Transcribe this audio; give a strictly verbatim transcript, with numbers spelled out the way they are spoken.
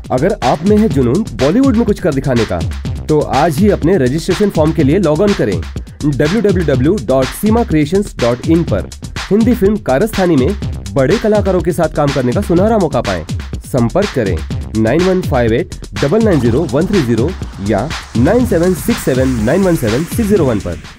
अगर आप में है जुनून बॉलीवुड में कुछ कर दिखाने का, तो आज ही अपने रजिस्ट्रेशन फॉर्म के लिए लॉग ऑन करें W W W dot Seema creations dot in पर। हिंदी फिल्म कारस्थानी में बड़े कलाकारों के साथ काम करने का सुनहरा मौका पाएं। संपर्क करें nine one five eight double nine zero one three zero या nine seven six seven nine one seven six zero one पर।